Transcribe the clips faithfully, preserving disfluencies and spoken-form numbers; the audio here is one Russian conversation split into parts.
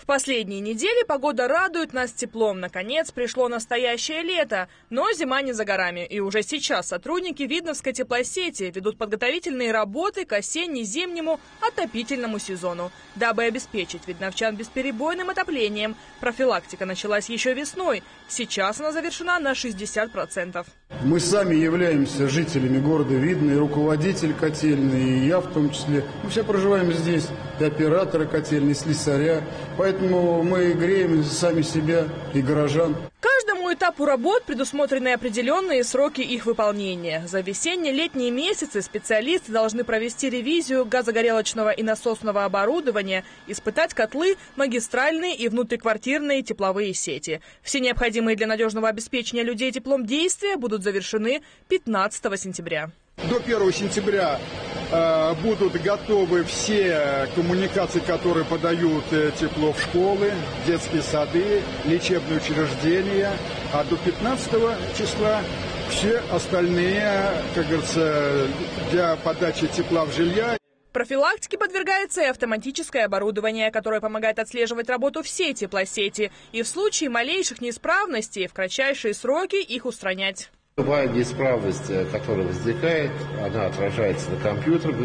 В последние недели погода радует нас теплом. Наконец пришло настоящее лето. Но зима не за горами. И уже сейчас сотрудники Видновской теплосети ведут подготовительные работы к осенне-зимнему отопительному сезону. Дабы обеспечить видновчан бесперебойным отоплением, профилактика началась еще весной. Сейчас она завершена на шестьдесят процентов. Мы сами являемся жителями города Видно, и руководитель котельной, и я в том числе. Мы все проживаем здесь, и операторы котельной, и слесаря. Поэтому мы греем сами себя и горожан. Каждому этапу работ предусмотрены определенные сроки их выполнения. За весенне-летние месяцы специалисты должны провести ревизию газогорелочного и насосного оборудования, испытать котлы, магистральные и внутриквартирные тепловые сети. Все необходимые для надежного обеспечения людей теплом действия будут завершены пятнадцатого сентября. До первого сентября э, будут готовы все коммуникации, которые подают э, тепло в школы, детские сады, лечебные учреждения. А до пятнадцатого числа все остальные, как говорится, для подачи тепла в жилья. Профилактике подвергается и автоматическое оборудование, которое помогает отслеживать работу всей теплосети и в случае малейших неисправностей в кратчайшие сроки их устранять. Любая неисправность, которая возникает, она отражается на компьютере,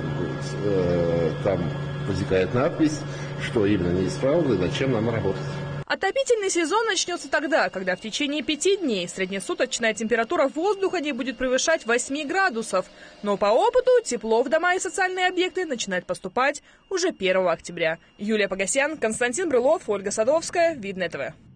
там возникает надпись, что именно неисправно и над чем нам работать. Отопительный сезон начнется тогда, когда в течение пяти дней среднесуточная температура воздуха не будет превышать восьми градусов. Но по опыту тепло в дома и социальные объекты начинает поступать уже первого октября. Юлия Погосян, Константин Брылов, Ольга Садовская, Видное ТВ.